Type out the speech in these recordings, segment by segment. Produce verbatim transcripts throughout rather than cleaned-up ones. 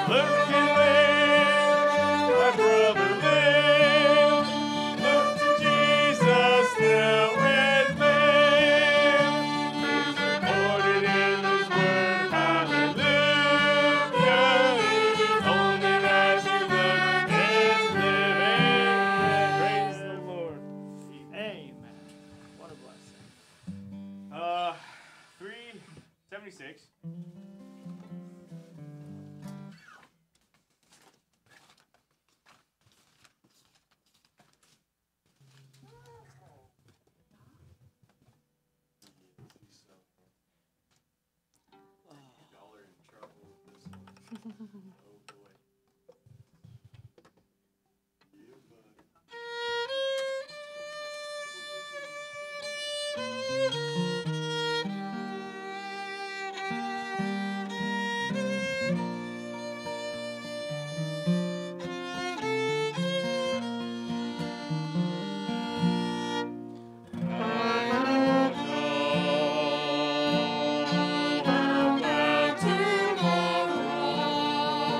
seventy-six. Y'all are in trouble with this one. Oh boy. Yeah, buddy. Tomorrow.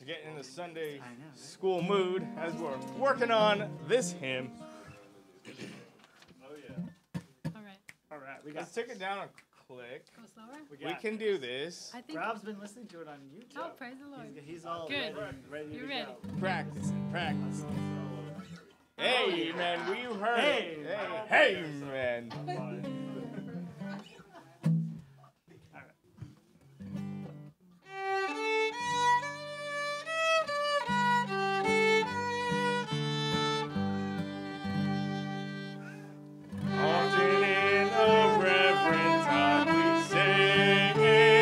to get in the Sunday school mood as we're working on this hymn. Oh yeah. All right. All right, we got. Let's take it down a click. Go slower. We, We got can do this. I think. Rob's been listening to it on YouTube. Oh, praise the Lord. He's, he's all Good. ready, ready You're to ready. go. Practice, practice. Hey, man, we heard Hey. it. Hey, hey, man. Often in a reverent time we sing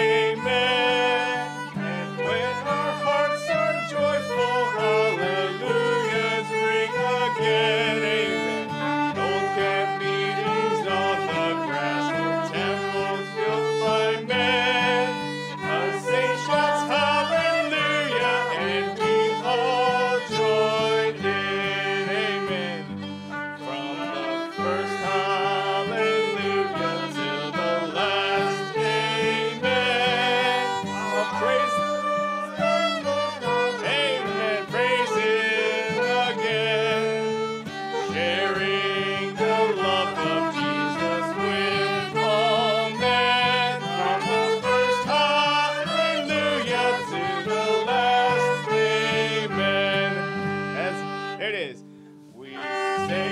amen. And when our hearts are joyful, hallelujahs ring again, amen. Old camp meetings on the grass or temples built by men. A saint shouts hallelujah and we all join in, amen. From the first hallelujah till the last, amen. I'll praise the Lord, amen. Praise Him again. Sharing the love of Jesus with all men. From the first hallelujah to the last, amen. As there it is. We say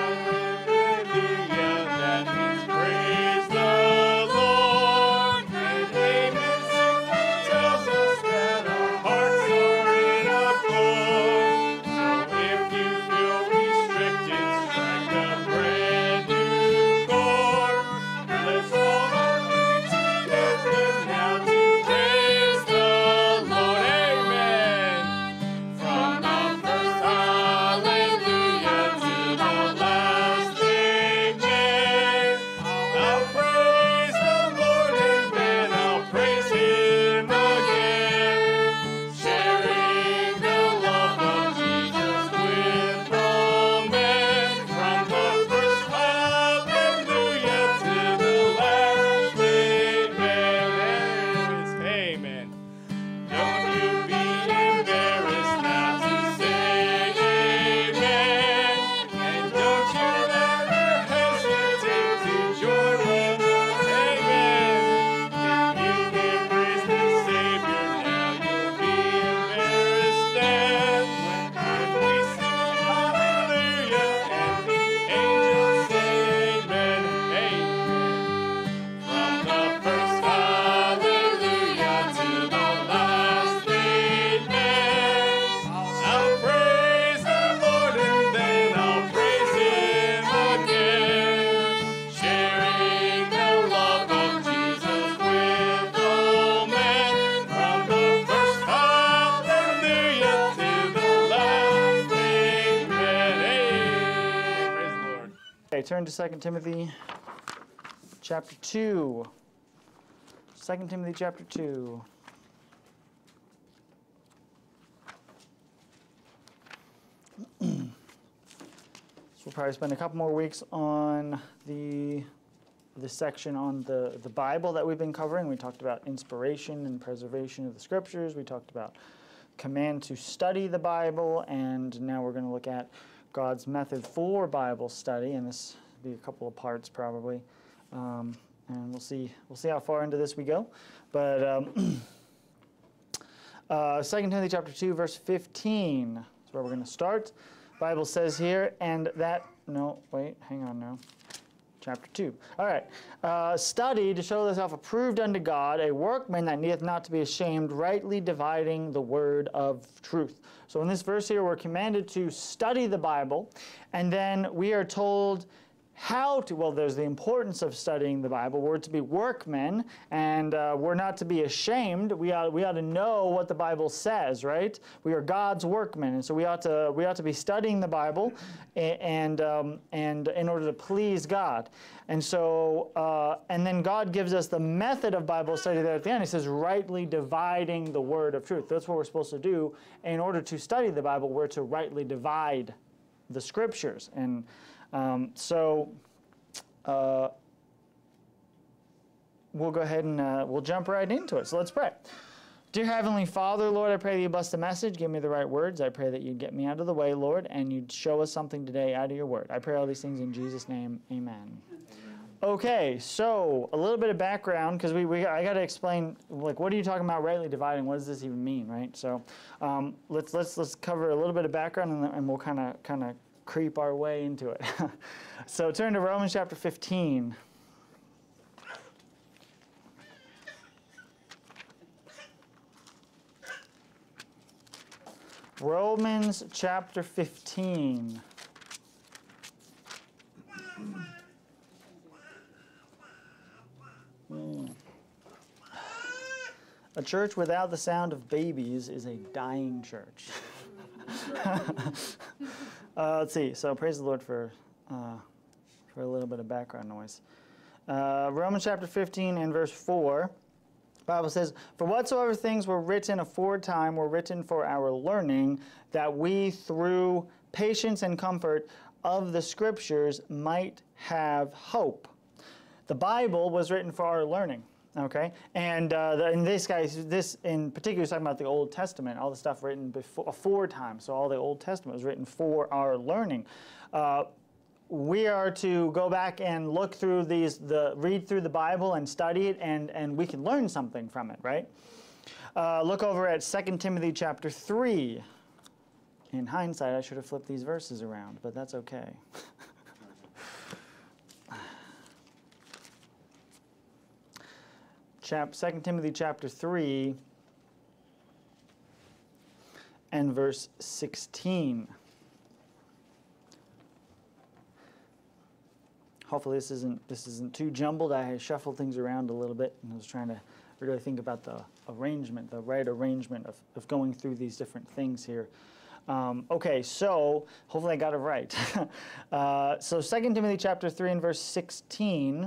hallelujah, that means praise the Lord. And amen simply tells us that our hearts are in accord. So if you feel restricted, strike a brand new chord. Let's all be together now to praise the Lord. Amen. From the first hallelujah to the last, amen. I'll praise the Lord and then I'll praise Him again. Sharing the love of Jesus with all men. From the first hallelujah to the last, amen. Amen. Don't you be embarrassed now to say amen. And don't you ever hesitate to join in. Amen. If you can praise the Savior now, you'll be embarrassed then. When we sing hallelujah and the angels say amen. Amen. From the first hallelujah to the last, amen. I'll praise the Lord and then I'll praise Him again. Sharing the love of Jesus with all men. From the first hallelujah to the last, amen. Amen. Praise the Lord. Okay, turn to Second Timothy chapter two. Second Timothy chapter two. So we'll probably spend a couple more weeks on the the section on the, the Bible that we've been covering. We talked about inspiration and preservation of the Scriptures. We talked about command to study the Bible, and now we're going to look at God's method for Bible study, and this will be a couple of parts probably. Um, and we'll see we'll see how far into this we go. But um, uh, Second Timothy chapter two, verse fifteen is where we're going to start. Bible says here, and that, no, wait, hang on now. Chapter two. All right. Uh, study to show thyself approved unto God, a workman that needeth not to be ashamed, rightly dividing the word of truth. So in this verse here, we're commanded to study the Bible, and then we are told how to, well, there's the importance of studying the Bible. We're to be workmen, and uh, we're not to be ashamed. We ought, we ought to know what the Bible says, right? We are God's workmen, and so we ought to we ought to be studying the Bible, and um, and in order to please God. And so, uh, and then God gives us the method of Bible study there at the end. He says, rightly dividing the word of truth. That's what we're supposed to do. In order to study the Bible, we're to rightly divide the Scriptures. And Um, so uh, we'll go ahead and uh, we'll jump right into it. So let's pray. Dear Heavenly Father, Lord, I pray that you bless the message, give me the right words. I pray that you'd get me out of the way, Lord, and you'd show us something today out of your word. I pray all these things in Jesus' name. Amen. Okay, so a little bit of background, because we, we I got to explain, like, what are you talking about rightly dividing? What does this even mean, right? So um, let's let's let's cover a little bit of background, and, then, and we'll kind of kind of creep our way into it. So turn to Romans chapter fifteen. Romans chapter fifteen. Mm. A church without the sound of babies is a dying church. uh, let's see. So praise the Lord for uh, for a little bit of background noise. Uh, Romans chapter fifteen and verse four. The Bible says, "For whatsoever things were written aforetime were written for our learning, that we through patience and comfort of the Scriptures might have hope." The Bible was written for our learning, okay? And uh, the, in this case, this in particular is talking about the Old Testament, all the stuff written before, aforetime. So all the Old Testament was written for our learning. Uh, We are to go back and look through these, the read through the Bible and study it, and, and we can learn something from it, right? Uh, look over at Second Timothy chapter three. In hindsight, I should have flipped these verses around, but that's okay. Chap, Second Timothy chapter three and verse sixteen. Hopefully this isn't this isn't too jumbled. I shuffled things around a little bit, and I was trying to really think about the arrangement, the right arrangement of, of going through these different things here. Um, okay, so hopefully I got it right. uh, so Second Timothy chapter three and verse sixteen,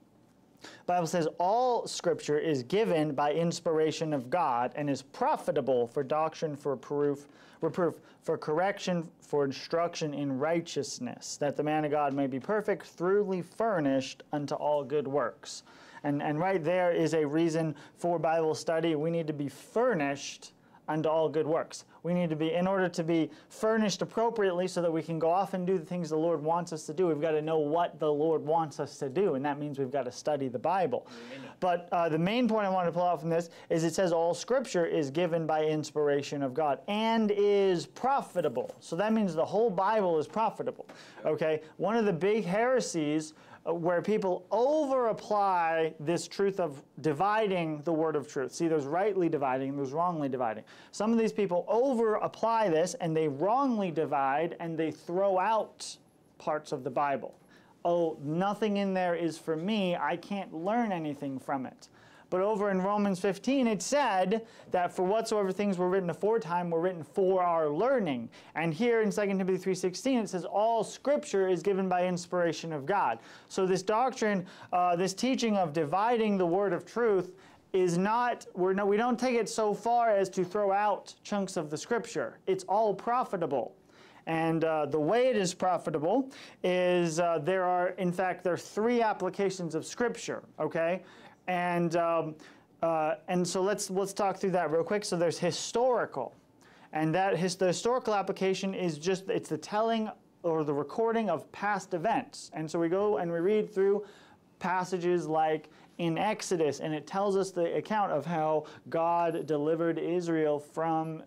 the Bible says, "All Scripture is given by inspiration of God and is profitable for doctrine, for proof, reproof, for correction, for instruction in righteousness, that the man of God may be perfect, thoroughly furnished unto all good works." And, and right there is a reason for Bible study. We need to be furnished unto all good works. We need to be, in order to be furnished appropriately so that we can go off and do the things the Lord wants us to do, we've got to know what the Lord wants us to do, and that means we've got to study the Bible. Amen. But uh, the main point I want to pull out from this is it says all Scripture is given by inspiration of God and is profitable. So that means the whole Bible is profitable. Okay? One of the big heresies Uh, where people over-apply this truth of dividing the word of truth. See, there's rightly dividing and there's wrongly dividing. Some of these people over-apply this and they wrongly divide and they throw out parts of the Bible. Oh, nothing in there is for me. I can't learn anything from it. But over in Romans fifteen, it said that for whatsoever things were written aforetime were written for our learning. And here in Second Timothy three sixteen, it says all Scripture is given by inspiration of God. So this doctrine, uh, this teaching of dividing the word of truth is not, we're no, we don't take it so far as to throw out chunks of the Scripture. It's all profitable. And uh, the way it is profitable is uh, there are, in fact, there are three applications of Scripture, okay? And um, uh, and so let's let's talk through that real quick. So there's historical, and that his, the historical application is just it's the telling or the recording of past events. And so we go and we read through passages like in Exodus, and it tells us the account of how God delivered Israel from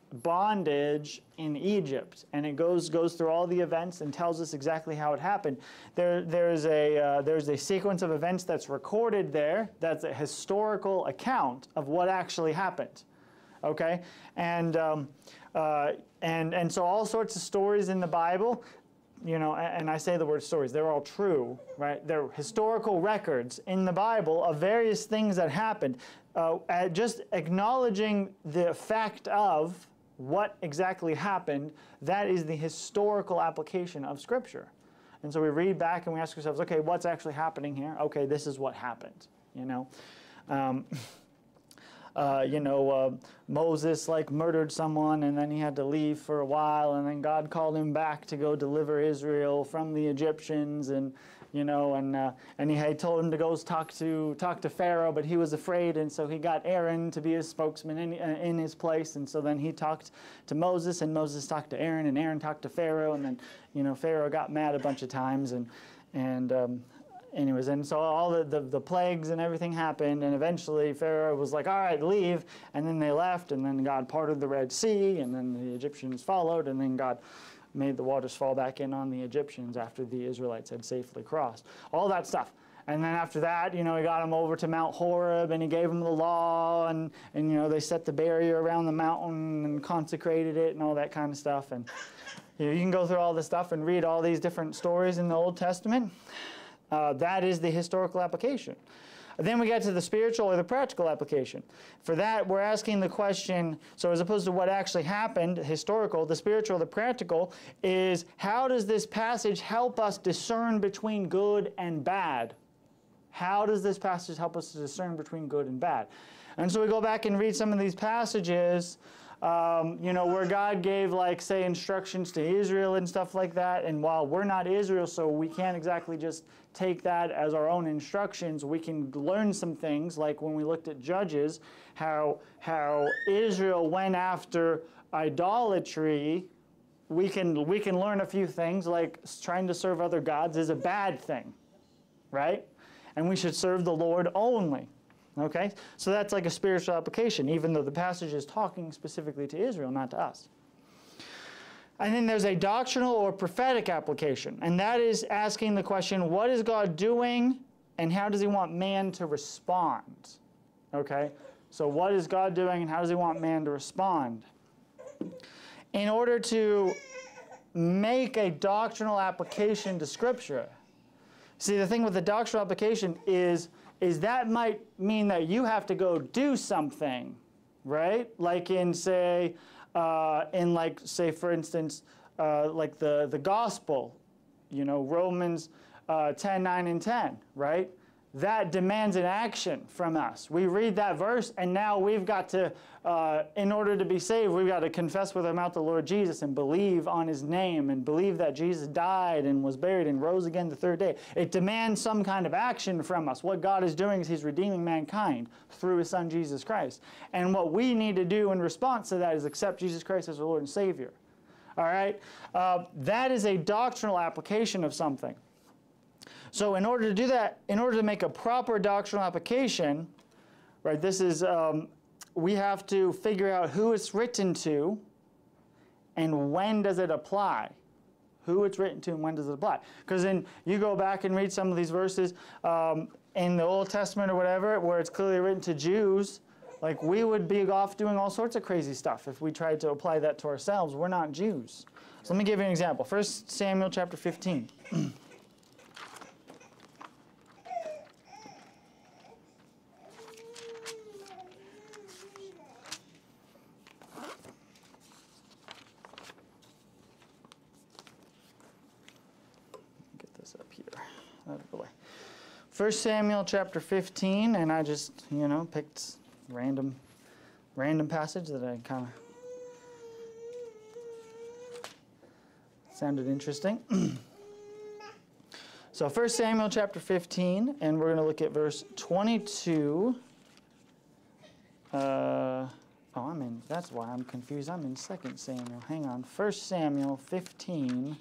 bondage in Egypt, and it goes goes through all the events and tells us exactly how it happened. There there's a uh, there's a sequence of events that's recorded there. That's a historical account of what actually happened. Okay, and um, uh, and and so all sorts of stories in the Bible. You know, and I say the word stories, they're all true, right? They're historical records in the Bible of various things that happened. Uh, just acknowledging the fact of what exactly happened, that is the historical application of Scripture. And so we read back and we ask ourselves, okay, what's actually happening here? Okay, this is what happened, you know. Um, uh, you know, uh, Moses like murdered someone and then he had to leave for a while, and then God called him back to go deliver Israel from the Egyptians, and you know, and uh, and he had told him to go talk to talk to Pharaoh, but he was afraid, and so he got Aaron to be his spokesman in uh, in his place, and so then he talked to Moses, and Moses talked to Aaron, and Aaron talked to Pharaoh, and then you know Pharaoh got mad a bunch of times, and and um, anyways, and so all the, the the plagues and everything happened, and eventually Pharaoh was like, all right, leave, and then they left, and then God parted the Red Sea, and then the Egyptians followed, and then God made the waters fall back in on the Egyptians after the Israelites had safely crossed. All that stuff. And then after that, you know, he got them over to Mount Horeb, and he gave them the law, and, and you know, they set the barrier around the mountain and consecrated it and all that kind of stuff. And you know, you can go through all this stuff and read all these different stories in the Old Testament. Uh, that is the historical application. Then we get to the spiritual or the practical application. For that, we're asking the question, so as opposed to what actually happened, historical, the spiritual, the practical, is how does this passage help us discern between good and bad? How does this passage help us to discern between good and bad? And so we go back and read some of these passages, um, you know, where God gave, like, say, instructions to Israel and stuff like that. And while we're not Israel, so we can't exactly just take that as our own instructions, we can learn some things, like when we looked at Judges, how, how Israel went after idolatry. We can, we can learn a few things, like trying to serve other gods is a bad thing, right? And we should serve the Lord only. Okay? So that's like a spiritual application, even though the passage is talking specifically to Israel, not to us. And then there's a doctrinal or prophetic application, and that is asking the question, what is God doing, and how does he want man to respond? Okay? So what is God doing, and how does he want man to respond? In order to make a doctrinal application to Scripture, see, the thing with the doctrinal application is is that might mean that you have to go do something, right? Like in, say, uh, in like, say, for instance, uh, like the, the gospel, you know, Romans uh, ten, nine, and ten, right? That demands an action from us. We read that verse, and now we've got to, uh, in order to be saved, we've got to confess with our mouth the Lord Jesus and believe on his name and believe that Jesus died and was buried and rose again the third day. It demands some kind of action from us. What God is doing is he's redeeming mankind through his son Jesus Christ. And what we need to do in response to that is accept Jesus Christ as our Lord and Savior. All right? Uh, that is a doctrinal application of something. So in order to do that, in order to make a proper doctrinal application, right, this is, um, we have to figure out who it's written to and when does it apply. Who it's written to and when does it apply. Because then you go back and read some of these verses um, in the Old Testament or whatever, where it's clearly written to Jews, like we would be off doing all sorts of crazy stuff if we tried to apply that to ourselves. We're not Jews. So let me give you an example. First Samuel chapter fifteen. First Samuel chapter fifteen, and I just, you know, picked random, random passage that I kind of sounded interesting. So First Samuel chapter fifteen, and we're going to look at verse twenty-two. Uh, oh, I'm in, that's why I'm confused. I'm in Second Samuel. Hang on. First Samuel fifteen.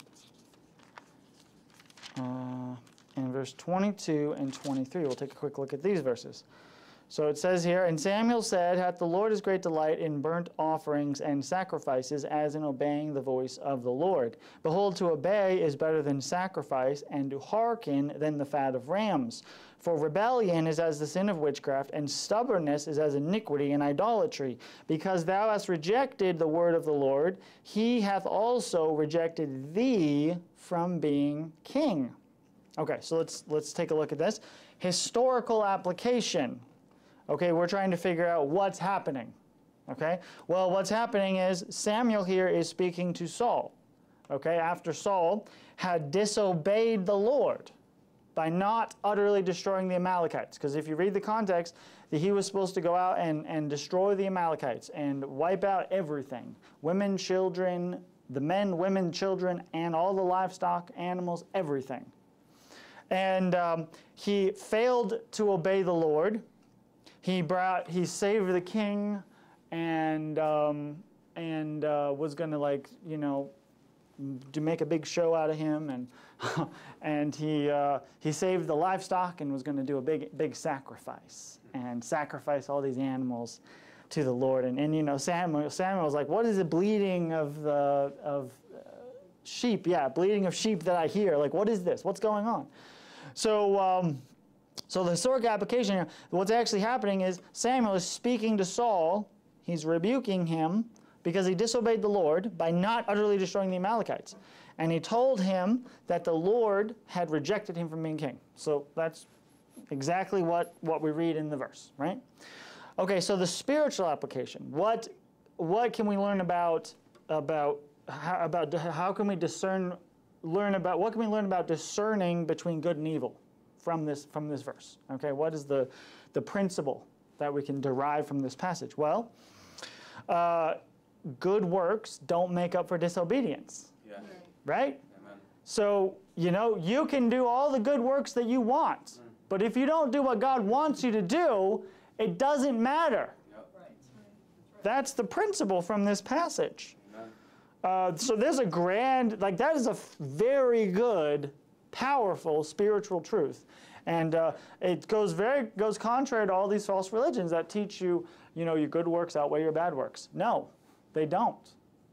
Uh... In verse twenty-two and twenty-three. We'll take a quick look at these verses. So it says here, and Samuel said, hath the Lord his great delight in burnt offerings and sacrifices, as in obeying the voice of the Lord. Behold, to obey is better than sacrifice, and to hearken than the fat of rams. For rebellion is as the sin of witchcraft, and stubbornness is as iniquity and idolatry. Because thou hast rejected the word of the Lord, he hath also rejected thee from being king. Okay, so let's let's take a look at this. Historical application. Okay, we're trying to figure out what's happening. Okay, well, what's happening is Samuel here is speaking to Saul. Okay, after Saul had disobeyed the Lord by not utterly destroying the Amalekites. Because if you read the context, that he was supposed to go out and, and destroy the Amalekites and wipe out everything. Women, children, the men, women, children, and all the livestock, animals, everything. And um, he failed to obey the Lord. He brought, he saved the king, and um, and uh, was going to, like, you know, to make a big show out of him, and and he uh, he saved the livestock and was going to do a big big sacrifice and sacrifice all these animals to the Lord. And and you know, Samuel Samuel was like, what is the bleating of the of uh, sheep? Yeah, bleating of sheep that I hear. Like, what is this? What's going on? So. Um, So the historic application here, what's actually happening is Samuel is speaking to Saul. He's rebuking him because he disobeyed the Lord by not utterly destroying the Amalekites. And he told him that the Lord had rejected him from being king. So that's exactly what, what we read in the verse, right? Okay, so the spiritual application. What, what can we learn about, about, how, about, how can we discern, learn about, what can we learn about discerning between good and evil? From this, from this verse, okay? What is the, the principle that we can derive from this passage? Well, uh, good works don't make up for disobedience, Yeah. right? Amen. So, you know, you can do all the good works that you want, mm. but if you don't do what God wants you to do, it doesn't matter. Yep. Right. That's the principle from this passage. Amen. Uh, so there's a grand, like that is a very good, powerful spiritual truth. And uh, it goes very goes contrary to all these false religions that teach you, you know, your good works outweigh your bad works. No, they don't.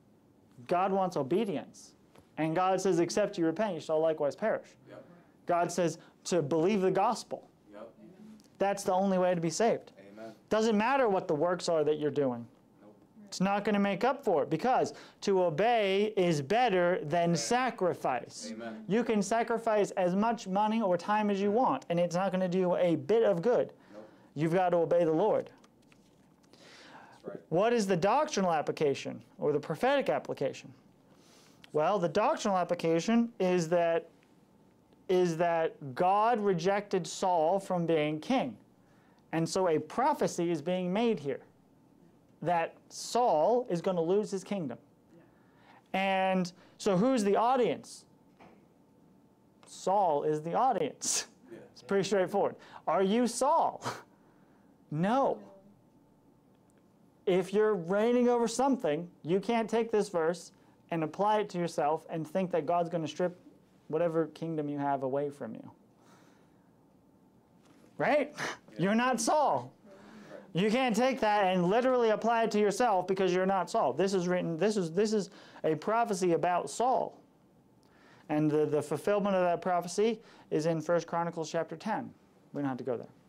God wants obedience. And God says, except you repent, you shall likewise perish. Yep. God says to believe the gospel. Yep. That's the only way to be saved. Amen. Doesn't matter what the works are that you're doing. It's not going to make up for it, because to obey is better than sacrifice. Amen. You can sacrifice as much money or time as you want, and it's not going to do a bit of good. Nope. You've got to obey the Lord. That's right. What is the doctrinal application or the prophetic application? Well, the doctrinal application is that, is that God rejected Saul from being king. And so a prophecy is being made here that Saul is going to lose his kingdom. Yeah. And so who's the audience? Saul is the audience. Yeah. It's pretty straightforward. Are you Saul? No. If you're reigning over something, you can't take this verse and apply it to yourself and think that God's going to strip whatever kingdom you have away from you. Right? Yeah. You're not Saul. You can't take that and literally apply it to yourself because you're not Saul. This is written, this is, this is a prophecy about Saul. And the, the fulfillment of that prophecy is in First Chronicles chapter ten. We don't have to go there.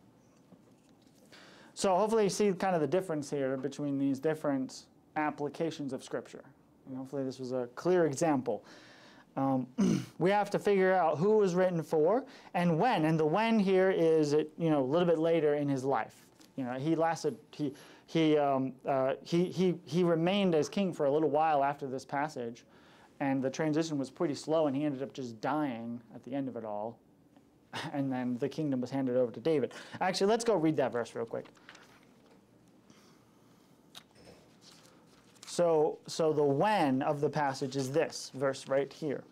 So hopefully you see kind of the difference here between these different applications of Scripture. And hopefully this was a clear example. Um, we have to figure out who it was written for and when. And the when here is, it, you know, a little bit later in his life. You know, he lasted. He he um, uh, he he he remained as king for a little while after this passage, and the transition was pretty slow. And he ended up just dying at the end of it all, and then the kingdom was handed over to David. Actually, let's go read that verse real quick. So so the when of the passage is this verse right here.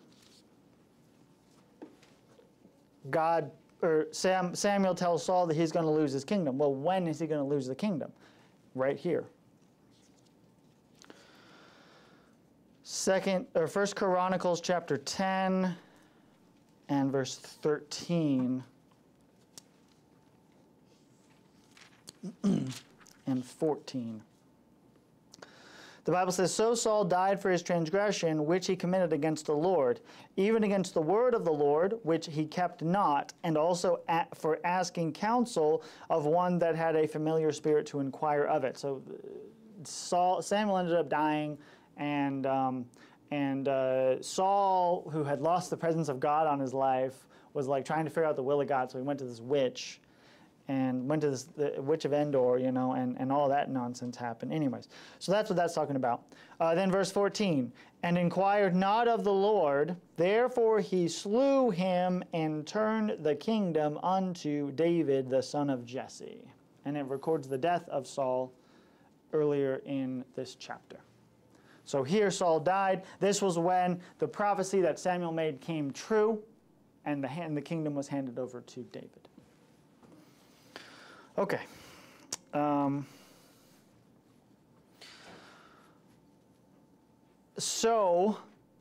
God. Or Sam, Samuel tells Saul that he's going to lose his kingdom. Well, when is he going to lose the kingdom? Right here. Second or First Chronicles chapter ten and verse thirteen and fourteen. The Bible says, so Saul died for his transgression, which he committed against the Lord, even against the word of the Lord, which he kept not, and also at, for asking counsel of one that had a familiar spirit to inquire of it. So Saul, Samuel ended up dying, and, um, and uh, Saul, who had lost the presence of God on his life, was like trying to figure out the will of God, so he went to this witch, and went to this, the witch of Endor, you know, and, and all that nonsense happened. Anyways, so that's what that's talking about. Uh, then verse fourteen, and inquired not of the Lord, therefore he slew him and turned the kingdom unto David the son of Jesse. and it records the death of Saul earlier in this chapter. So here Saul died. This was when the prophecy that Samuel made came true, and the, hand, the kingdom was handed over to David. Okay. Um, so,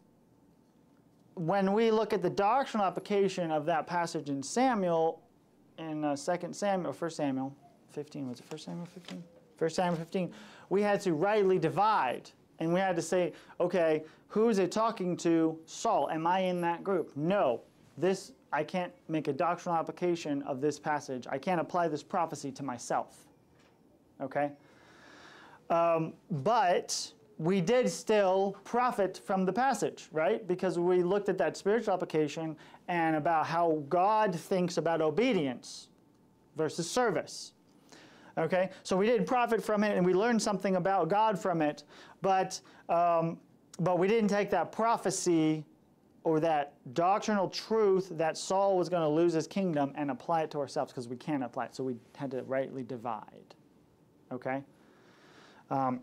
when we look at the doctrinal application of that passage in Samuel, in uh, Second Samuel, First Samuel fifteen, was it First Samuel fifteen? First Samuel fifteen, we had to rightly divide. And we had to say, okay, who is it talking to? Saul. Am I in that group? No. This, I can't make a doctrinal application of this passage. I can't apply this prophecy to myself. Okay? Um, but we did still profit from the passage, right? Because we looked at that spiritual application and about how God thinks about obedience versus service. Okay, so we did profit from it, and we learned something about God from it, but um, but we didn't take that prophecy or that doctrinal truth that Saul was going to lose his kingdom and apply it to ourselves, because we can't apply it. So we had to rightly divide. Okay. Um,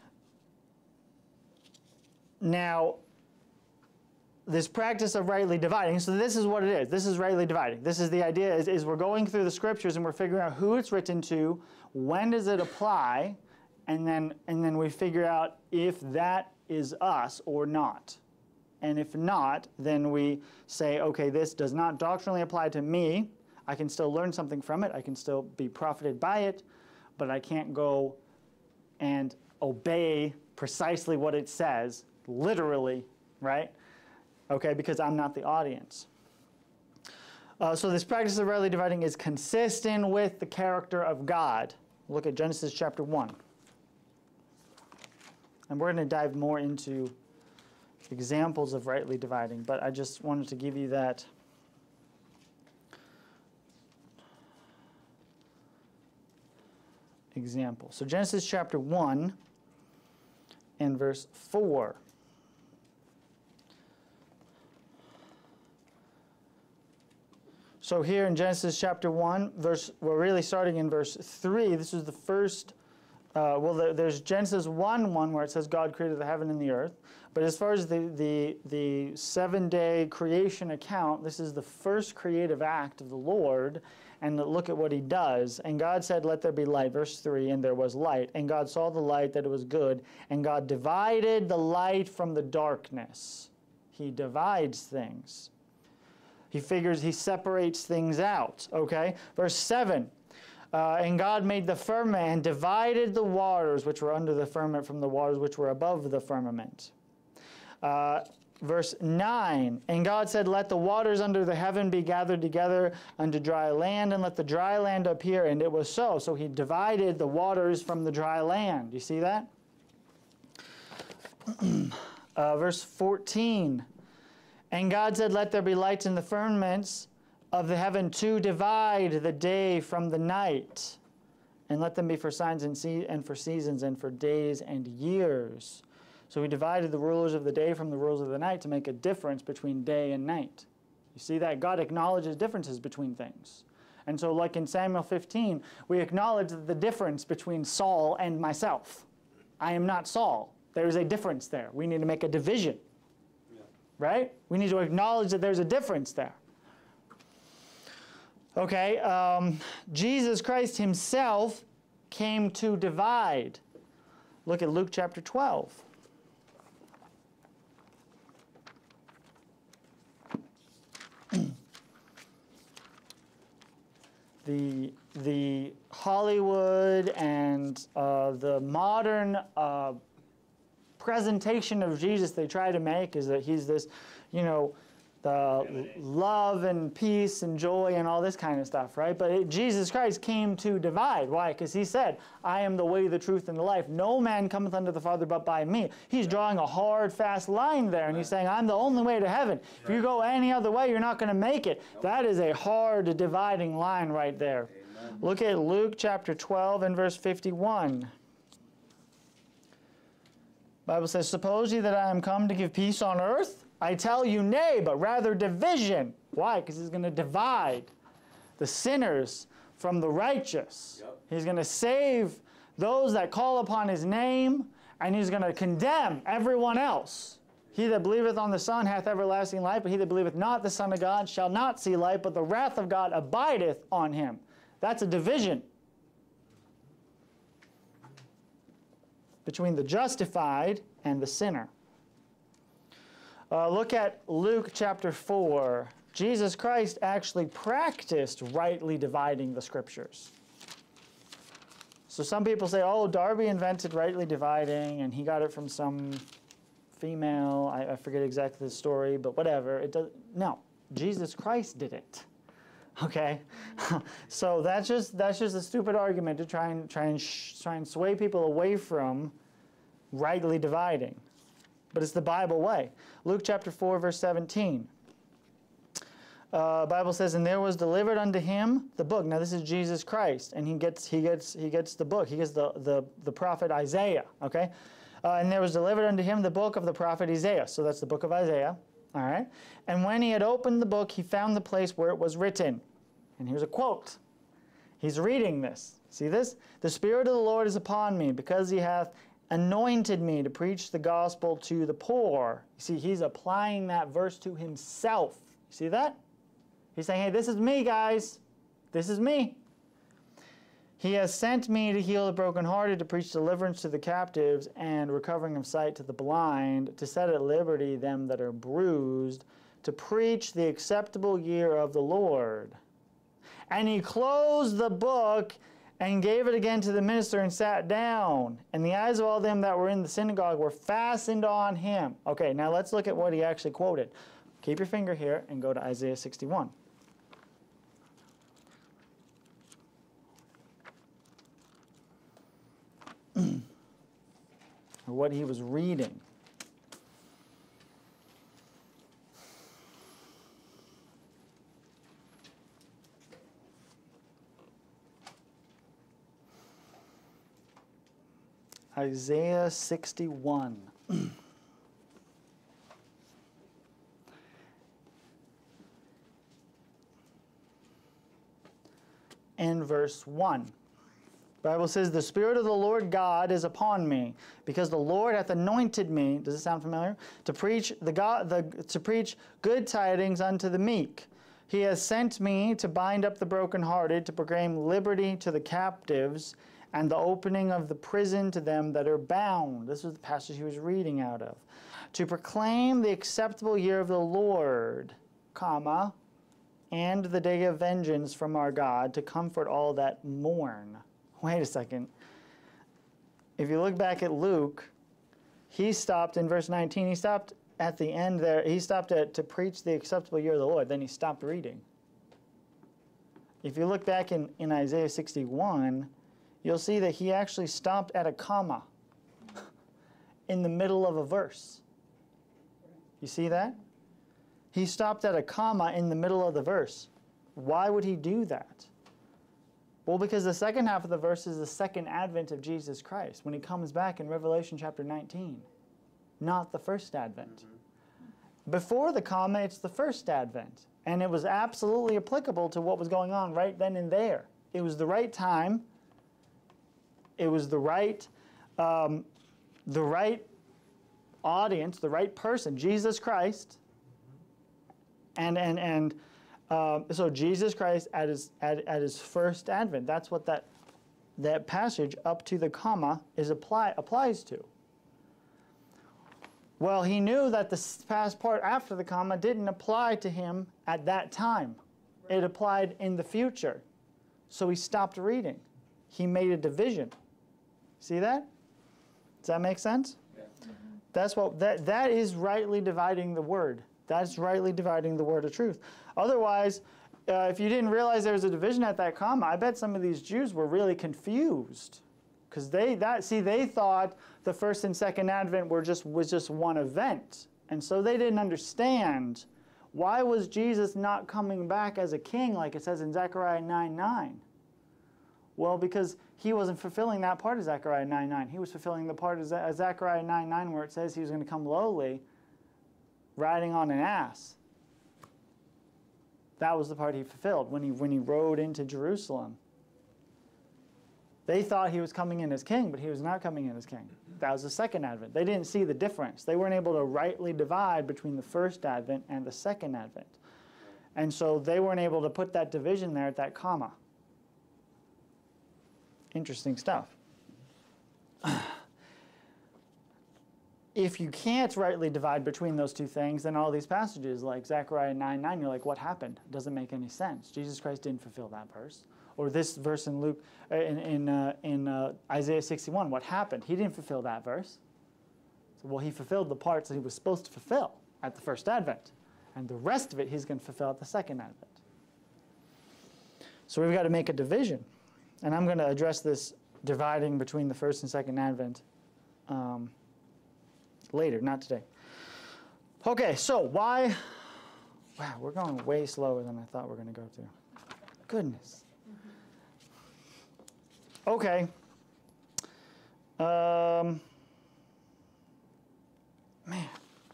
now, this practice of rightly dividing, so this is what it is. This is rightly dividing. This is the idea, is, is we're going through the scriptures and we're figuring out who it's written to, when does it apply, and then, and then we figure out if that is us or not. And if not, then we say, okay, this does not doctrinally apply to me. I can still learn something from it. I can still be profited by it, but I can't go and obey precisely what it says, literally, right? Okay, because I'm not the audience. Uh, so this practice of rightly dividing is consistent with the character of God. Look at Genesis chapter one. And we're going to dive more into examples of rightly dividing, but I just wanted to give you that example. So Genesis chapter one and verse four. So here in Genesis chapter one, verse, we're really starting in verse three. This is the first, uh, well, the, there's Genesis one one where it says God created the heaven and the earth. But as far as the, the, the seven-day creation account, this is the first creative act of the Lord. And look at what he does. And God said, let there be light, verse three, and there was light. And God saw the light, that it was good. And God divided the light from the darkness. He divides things. He figures, he separates things out, okay? Verse seven, uh, and God made the firmament and divided the waters which were under the firmament from the waters which were above the firmament. Uh, verse nine, and God said, let the waters under the heaven be gathered together unto dry land, and let the dry land appear. And it was so. So he divided the waters from the dry land. You see that? uh, verse fourteen, and God said, let there be lights in the firmaments of the heaven to divide the day from the night, and let them be for signs and, se- and for seasons and for days and years. So he divided the rulers of the day from the rulers of the night to make a difference between day and night. You see that? God acknowledges differences between things. And so like in Samuel fifteen, we acknowledge the difference between Saul and myself. I am not Saul. There is a difference there. We need to make a division. Right? We need to acknowledge that there's a difference there. Okay, um, Jesus Christ himself came to divide. Look at Luke chapter twelve. the, the Hollywood and uh, the modern uh, presentation of Jesus they try to make is that he's this, you know, the love and peace and joy and all this kind of stuff, right? But it, Jesus Christ came to divide. Why? Because he said, I am the way, the truth, and the life. No man cometh unto the Father but by me. He's drawing a hard, fast line there, and he's saying, I'm the only way to heaven. If you go any other way, you're not going to make it. That is a hard dividing line right there. Amen. Look at Luke chapter twelve and verse fifty-one. The Bible says, suppose ye that I am come to give peace on earth? I tell you, nay, but rather division. Why? Because he's going to divide the sinners from the righteous. Yep. He's going to save those that call upon his name, and he's going to condemn everyone else. He that believeth on the Son hath everlasting life, but he that believeth not the Son of God shall not see life, but the wrath of God abideth on him. That's a division between the justified and the sinner. Uh, look at Luke chapter four. Jesus Christ actually practiced rightly dividing the scriptures. So some people say, oh, Darby invented rightly dividing, and he got it from some female. I, I forget exactly the story, but whatever. It does. No, Jesus Christ did it. Okay, so that's just that's just a stupid argument to try and try and sh try and sway people away from rightly dividing. But it's the Bible way. Luke chapter four, verse seventeen. Uh, Bible says, and there was delivered unto him the book. Now this is Jesus Christ, and he gets he gets he gets the book. He gets the the the prophet Isaiah. Okay, uh, and there was delivered unto him the book of the prophet Isaiah. So that's the book of Isaiah. All right. And when he had opened the book, he found the place where it was written. And here's a quote. He's reading this. See this? The Spirit of the Lord is upon me, because he hath anointed me to preach the gospel to the poor. You see, he's applying that verse to himself. You see that? He's saying, hey, this is me, guys. This is me. He has sent me to heal the brokenhearted, to preach deliverance to the captives, and recovering of sight to the blind, to set at liberty them that are bruised, to preach the acceptable year of the Lord. And he closed the book and gave it again to the minister and sat down. And the eyes of all them that were in the synagogue were fastened on him. Okay, now let's look at what he actually quoted. Keep your finger here and go to Isaiah sixty-one. Or what he was reading. Isaiah sixty-one. And verse one. The Bible says, the Spirit of the Lord God is upon me, because the Lord hath anointed me, does it sound familiar? To preach the God, the, to preach good tidings unto the meek. He has sent me to bind up the brokenhearted, to proclaim liberty to the captives, and the opening of the prison to them that are bound. This was the passage he was reading out of. To proclaim the acceptable year of the Lord, comma, and the day of vengeance from our God, to comfort all that mourn. Wait a second. If you look back at Luke, he stopped in verse nineteen. He stopped at the end there. He stopped at to preach the acceptable year of the Lord. Then he stopped reading. If you look back in, in Isaiah sixty-one, you'll see that he actually stopped at a comma in the middle of a verse. You see that? He stopped at a comma in the middle of the verse. Why would he do that? Well, because the second half of the verse is the second advent of Jesus Christ, when he comes back in Revelation chapter nineteen, not the first advent. Mm-hmm. Before the comma, it's the first advent, and it was absolutely applicable to what was going on right then and there. It was the right time. It was the right, um, the right audience, the right person, Jesus Christ, and and and. Um, so Jesus Christ at his at, at his first advent. That's what that that passage up to the comma is apply applies to. Well, he knew that the past part after the comma didn't apply to him at that time. It applied in the future. So he stopped reading. He made a division. See that? Does that make sense? Yeah. Mm-hmm. That's what that that is rightly dividing the word. That's rightly dividing the word of truth. Otherwise, uh, if you didn't realize there was a division at that comma, I bet some of these Jews were really confused, because they that see they thought the first and second advent were just was just one event, and so they didn't understand why was Jesus not coming back as a king, like it says in Zechariah nine nine. Well, because he wasn't fulfilling that part of Zechariah nine nine. He was fulfilling the part of Zechariah nine nine where it says he was going to come lowly, riding on an ass. That was the part he fulfilled when he when he rode into Jerusalem They thought he was coming in as king, but he was not coming in as king. That was the second advent. They didn't see the difference. They weren't able to rightly divide between the first advent and the second advent. And so they weren't able to put that division there at that comma. Interesting stuff. If you can't rightly divide between those two things, then all these passages like Zechariah nine nine, you're like, what happened? It doesn't make any sense. Jesus Christ didn't fulfill that verse. Or this verse in Luke, in in, uh, in uh, Isaiah sixty-one, what happened? He didn't fulfill that verse. So, well, he fulfilled the parts that he was supposed to fulfill at the first advent, and the rest of it he's going to fulfill at the second advent. So we've got to make a division, and I'm going to address this dividing between the first and second advent um, later, not today. Okay, so why? Wow, we're going way slower than I thought we were going to go to. Goodness. Okay. Um, man.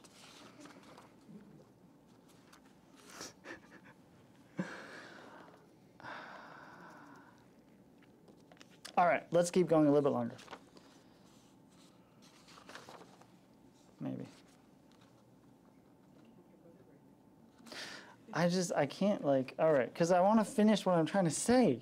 All right, let's keep going a little bit longer. Maybe. I just, I can't like, all right, because I want to finish what I'm trying to say.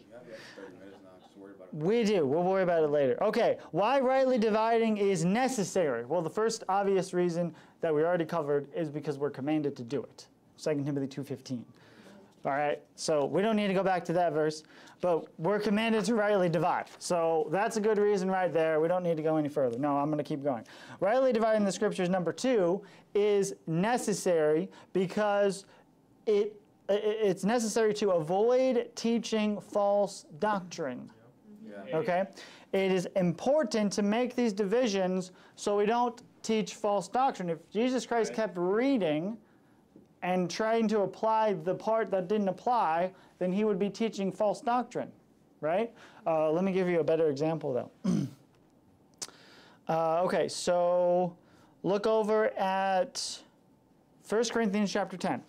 We do. We'll worry about it later. Okay, why rightly dividing is necessary? Well, the first obvious reason that we already covered is because we're commanded to do it. Second Timothy two fifteen. All right, so we don't need to go back to that verse, but we're commanded to rightly divide. So that's a good reason right there. We don't need to go any further. No, I'm going to keep going. Rightly dividing the scriptures, number two, is necessary because it it's necessary to avoid teaching false doctrine. Okay? It is important to make these divisions so we don't teach false doctrine. If Jesus Christ kept reading and trying to apply the part that didn't apply, then he would be teaching false doctrine, right? Uh, let me give you a better example, though. uh, okay, so look over at First Corinthians chapter ten.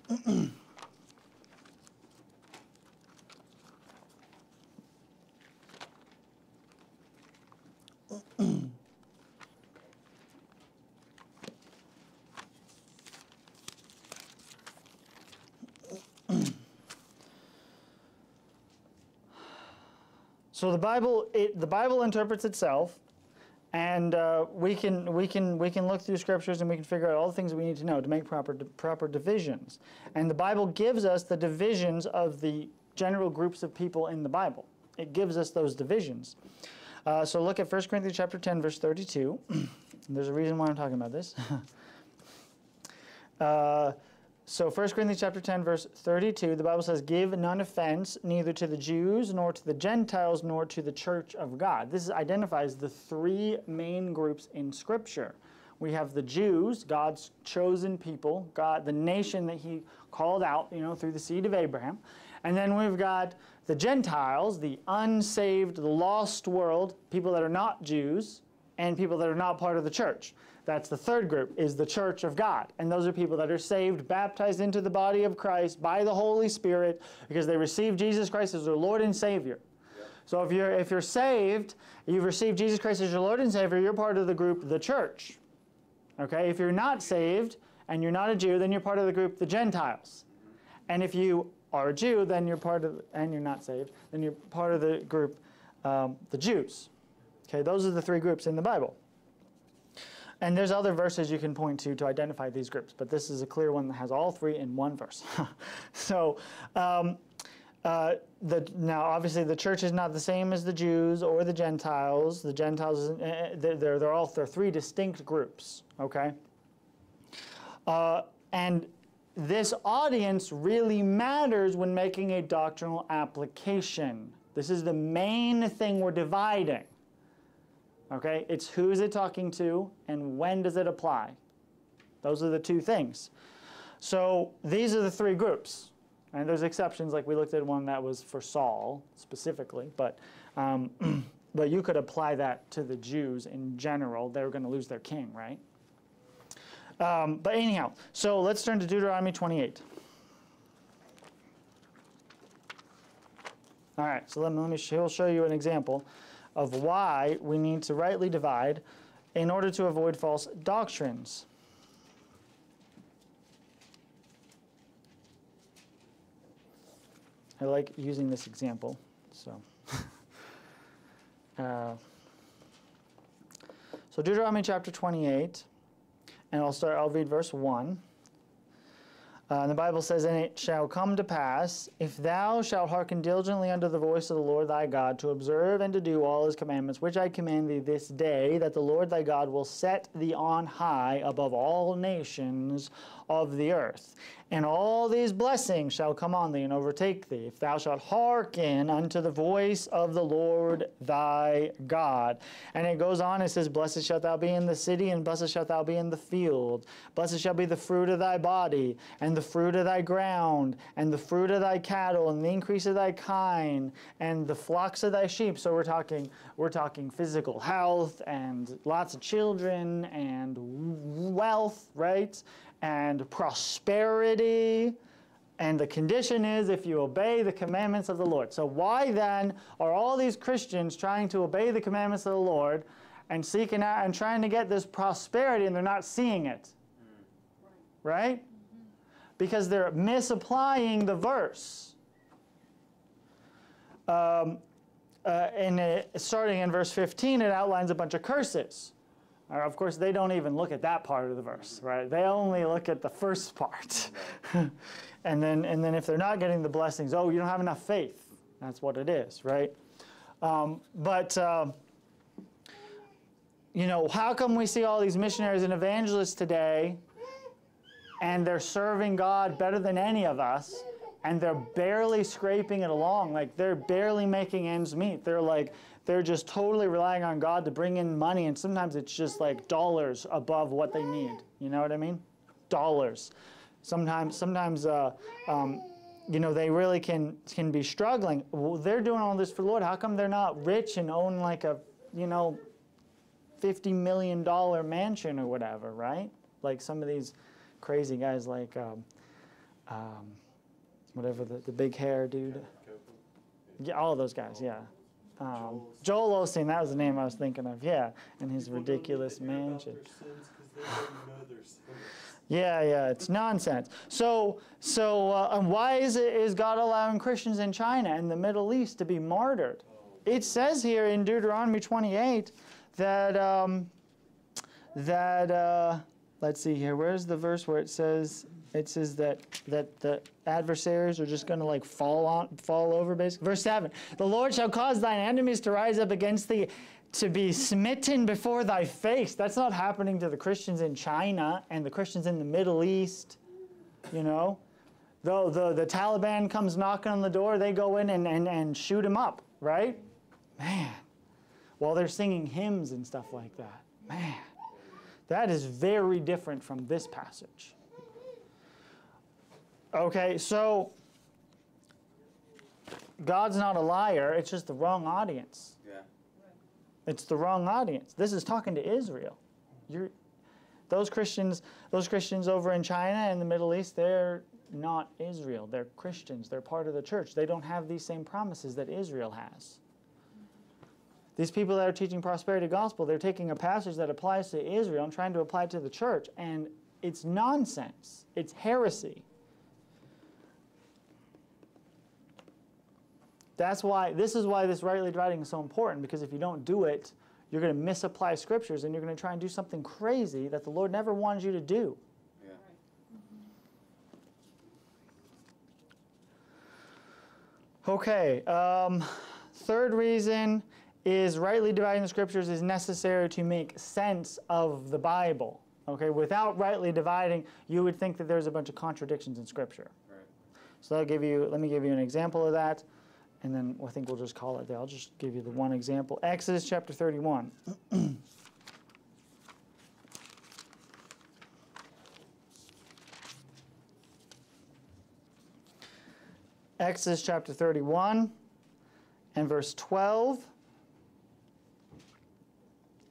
So the Bible, it, the Bible interprets itself, and uh, we can we can we can look through scriptures and we can figure out all the things we need to know to make proper proper divisions. And the Bible gives us the divisions of the general groups of people in the Bible. It gives us those divisions. Uh, so look at First Corinthians chapter ten, verse thirty-two. There's a reason why I'm talking about this. uh, So First Corinthians chapter ten, verse thirty-two, the Bible says, "Give none offense, neither to the Jews, nor to the Gentiles, nor to the church of God." This identifies the three main groups in Scripture. We have the Jews, God's chosen people, God, the nation that he called out, you know, through the seed of Abraham. And then we've got the Gentiles, the unsaved, the lost world, people that are not Jews, and people that are not part of the church. That's the third group, is the church of God. And those are people that are saved, baptized into the body of Christ by the Holy Spirit because they received Jesus Christ as their Lord and Savior. Yep. So if you're, if you're saved, you've received Jesus Christ as your Lord and Savior, you're part of the group, the church. Okay? If you're not saved and you're not a Jew, then you're part of the group, the Gentiles. And if you are a Jew, then you're part of, and you're not saved, then you're part of the group, um, the Jews. Okay? Those are the three groups in the Bible. And there's other verses you can point to to identify these groups, but this is a clear one that has all three in one verse. so, um, uh, the, now obviously the church is not the same as the Jews or the Gentiles. The Gentiles, uh, they're, they're all they're three distinct groups, okay? Uh, and this audience really matters when making a doctrinal application. This is the main thing we're dividing. Okay, it's who is it talking to and when does it apply? Those are the two things. So these are the three groups. And there's exceptions, like we looked at one that was for Saul specifically, but, um, but you could apply that to the Jews in general. They were going to lose their king, right? Um, but anyhow, so let's turn to Deuteronomy twenty-eight. All right, so let me, let me he'll show you an example. of why we need to rightly divide in order to avoid false doctrines. I like using this example, so. uh, so Deuteronomy chapter twenty-eight, and I'll start, I'll read verse one. Uh, and the Bible says, "And it shall come to pass, if thou shalt hearken diligently unto the voice of the Lord thy God, to observe and to do all his commandments, which I command thee this day, that the Lord thy God will set thee on high above all nations of the earth. And all these blessings shall come on thee and overtake thee, if thou shalt hearken unto the voice of the Lord thy God." And it goes on, it says, "Blessed shalt thou be in the city, and blessed shalt thou be in the field. Blessed shall be the fruit of thy body, and the fruit of thy ground, and the fruit of thy cattle, and the increase of thy kine, and the flocks of thy sheep." So we're talking, we're talking physical health, and lots of children, and wealth, right? And prosperity, and the condition is if you obey the commandments of the Lord. So why then are all these Christians trying to obey the commandments of the Lord and seeking out and trying to get this prosperity, and they're not seeing it? Right? Mm-hmm. Because they're misapplying the verse. Um, uh, and it, starting in verse fifteen, it outlines a bunch of curses. Of course, they don't even look at that part of the verse, right? They only look at the first part. and then and then if they're not getting the blessings, oh, you don't have enough faith. That's what it is, right? Um, but, uh, you know, how come we see all these missionaries and evangelists today, and they're serving God better than any of us, and they're barely scraping it along? Like, they're barely making ends meet. They're like... They're just totally relying on God to bring in money, and sometimes it's just like dollars above what they need. You know what I mean? Dollars. Sometimes, sometimes, uh, um, you know, they really can can be struggling. Well, they're doing all this for the Lord. How come they're not rich and own like a, you know, fifty million dollar mansion or whatever, right? Like some of these crazy guys, like um, um, whatever the the big hair dude. Yeah, all of those guys. Yeah. Um, Joel Osteen, that was the name I was thinking of, yeah, and his People ridiculous mansion. Know yeah, yeah, it's nonsense. So, so uh, and why is it is God allowing Christians in China and the Middle East to be martyred? It says here in Deuteronomy twenty-eight that um, that uh, let's see here. Where's the verse where it says it says that that the adversaries are just going to like fall on fall over, basically? Verse seven: "The Lord shall cause thine enemies to rise up against thee, to be smitten before thy face." That's not happening to the Christians in China and the Christians in the Middle East. You know, though the the Taliban comes knocking on the door, they go in and and and shoot him up, right? Man, while they're singing hymns and stuff like that. Man, that is very different from this passage. Okay, so God's not a liar. It's just the wrong audience. Yeah. It's the wrong audience. This is talking to Israel. You're, those Christians, those Christians over in China and the Middle East, they're not Israel. They're Christians. They're part of the church. They don't have these same promises that Israel has. These people that are teaching prosperity gospel, they're taking a passage that applies to Israel and trying to apply it to the church, and it's nonsense. It's heresy. That's why, this is why this rightly dividing is so important, because if you don't do it, you're going to misapply scriptures and you're going to try and do something crazy that the Lord never wanted you to do. Yeah. Okay, um, third reason is rightly dividing the scriptures is necessary to make sense of the Bible. Okay, without rightly dividing, you would think that there's a bunch of contradictions in scripture. Right. So I'll give you, let me give you an example of that. And then I think we'll just call it there. I'll just give you the one example. Exodus chapter thirty-one. Exodus chapter thirty-one and verse twelve.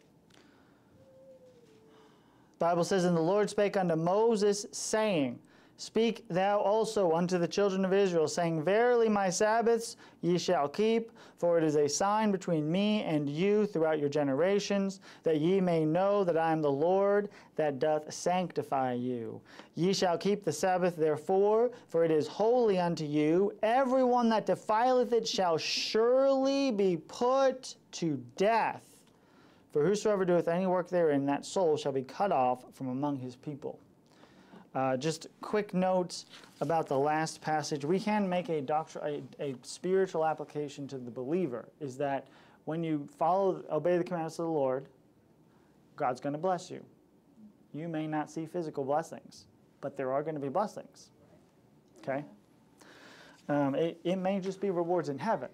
The Bible says, "And the Lord spake unto Moses, saying, Speak thou also unto the children of Israel, saying, Verily my Sabbaths ye shall keep, for it is a sign between me and you throughout your generations, that ye may know that I am the Lord that doth sanctify you. Ye shall keep the Sabbath therefore, for it is holy unto you. Every one that defileth it shall surely be put to death. For whosoever doeth any work therein, that soul shall be cut off from among his people. Uh, just quick notes about the last passage. We can make a, doctr- a, a spiritual application to the believer, is that when you follow, obey the commandments of the Lord, God's going to bless you. You may not see physical blessings, but there are going to be blessings. Okay? Um, it, it may just be rewards in heaven.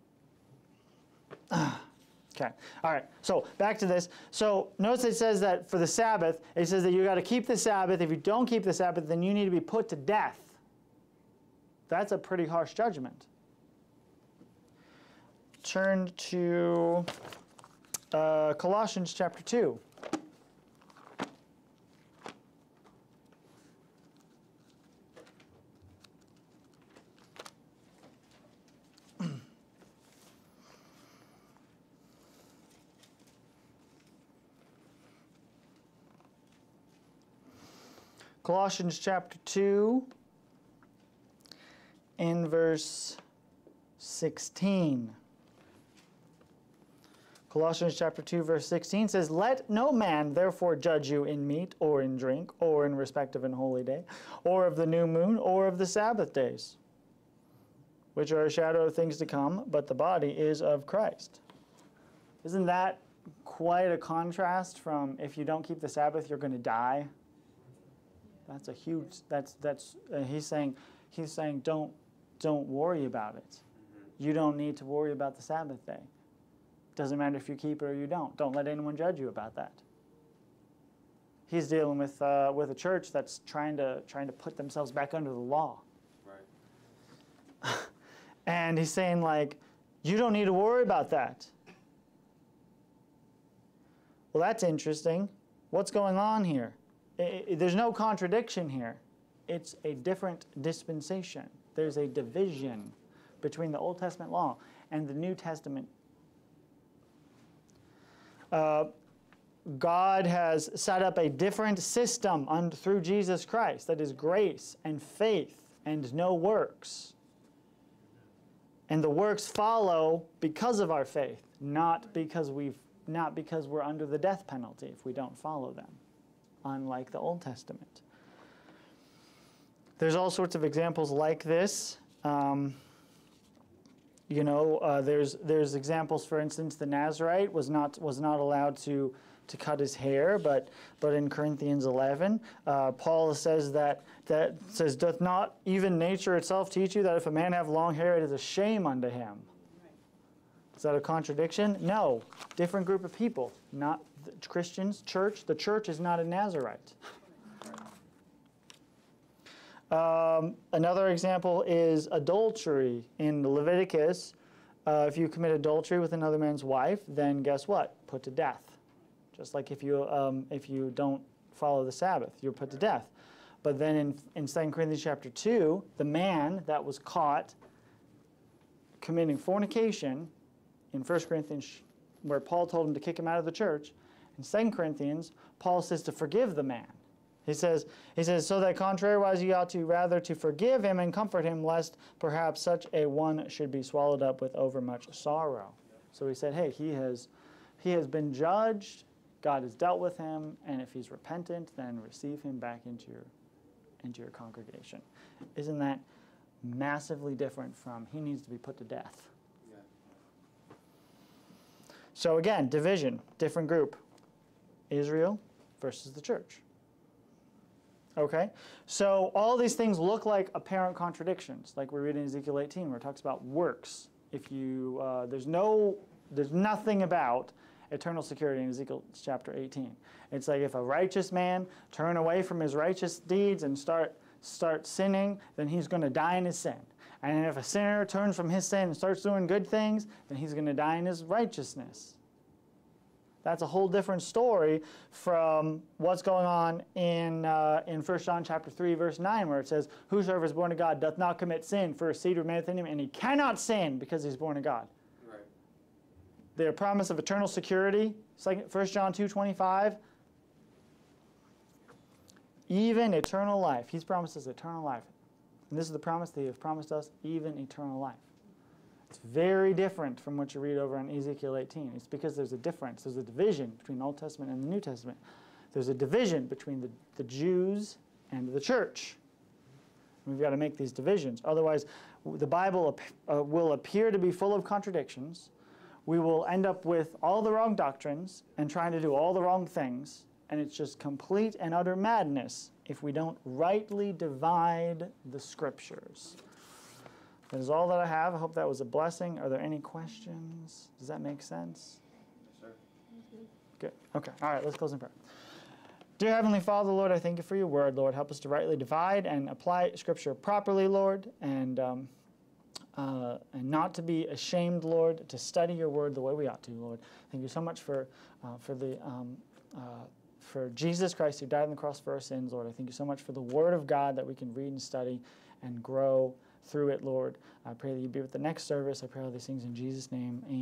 Okay, all right, so back to this. So notice it says that for the Sabbath, it says that you got to keep the Sabbath. If you don't keep the Sabbath, then you need to be put to death. That's a pretty harsh judgment. Turn to uh, Colossians chapter two. Colossians chapter two, in verse sixteen. Colossians chapter two, verse sixteen says, Let no man therefore judge you in meat or in drink, or in respect of an holy day, or of the new moon, or of the Sabbath days, which are a shadow of things to come, but the body is of Christ. Isn't that quite a contrast from if you don't keep the Sabbath, you're going to die? That's a huge, that's, that's, uh, he's saying, he's saying, don't, don't worry about it. Mm-hmm. You don't need to worry about the Sabbath day. Doesn't matter if you keep it or you don't. Don't let anyone judge you about that. He's dealing with, uh, with a church that's trying to, trying to put themselves back under the law. Right. And he's saying, like, you don't need to worry about that. Well, that's interesting. What's going on here? It, it, there's no contradiction here. It's a different dispensation. There's a division between the Old Testament law and the New Testament. Uh, God has set up a different system un- through Jesus Christ that is grace and faith and no works. And the works follow because of our faith, not because we've not because we're under the death penalty if we don't follow them, unlike the Old Testament. There's all sorts of examples like this. Um, you know, uh, there's there's examples. For instance, the Nazarite was not was not allowed to to cut his hair, but but in Corinthians eleven, uh, Paul says that that says, "Doth not even nature itself teach you that if a man have long hair, it is a shame unto him?" Is that a contradiction? No. Different group of people, not the Christians, church. The church is not a Nazarite. Um, another example is adultery in Leviticus. Uh, if you commit adultery with another man's wife, then guess what? Put to death. Just like if you um, if you don't follow the Sabbath, you're put to death. But then in, in Second Corinthians chapter two, the man that was caught committing fornication, in First Corinthians, where Paul told him to kick him out of the church, in Second Corinthians, Paul says to forgive the man. He says, he says, so that contrariwise ye ought to rather to forgive him and comfort him, lest perhaps such a one should be swallowed up with overmuch sorrow. So he said, hey, he has, he has been judged, God has dealt with him, and if he's repentant, then receive him back into your, into your congregation. Isn't that massively different from he needs to be put to death? Yeah. So again, division, different group. Israel versus the church. Okay, so all these things look like apparent contradictions, like we read in Ezekiel eighteen, where it talks about works. If you, uh, there's no, there's nothing about eternal security in Ezekiel chapter eighteen. It's like if a righteous man turn away from his righteous deeds and start start sinning, then he's going to die in his sin. And if a sinner turns from his sin and starts doing good things, then he's going to die in his righteousness. That's a whole different story from what's going on in uh, in First John chapter three, verse nine, where it says, "Whosoever is born of God doth not commit sin, for his seed remaineth in him, and he cannot sin because he's born of God." Right. The promise of eternal security, First John two twenty-five, even eternal life. He's promised us eternal life. And this is the promise that he has promised us, even eternal life. It's very different from what you read over in Ezekiel eighteen. It's because there's a difference. There's a division between the Old Testament and the New Testament. There's a division between the, the Jews and the church. We've got to make these divisions. Otherwise, the Bible uh, will appear to be full of contradictions. We will end up with all the wrong doctrines and trying to do all the wrong things. And it's just complete and utter madness if we don't rightly divide the Scriptures. That is all that I have. I hope that was a blessing. Are there any questions? Does that make sense? Yes, sir. Good. Okay. All right, let's close in prayer. Dear Heavenly Father, Lord, I thank you for your word, Lord. Help us to rightly divide and apply Scripture properly, Lord, and um, uh, and not to be ashamed, Lord, to study your word the way we ought to, Lord. Thank you so much for uh, for the um, uh, for Jesus Christ who died on the cross for our sins, Lord. I thank you so much for the Word of God that we can read and study and grow through it, Lord. I pray that you be with the next service. I pray all these things in Jesus' name. Amen.